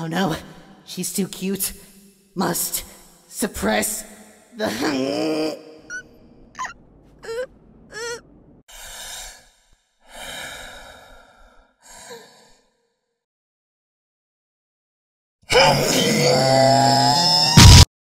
Oh no, she's too cute. Must suppress the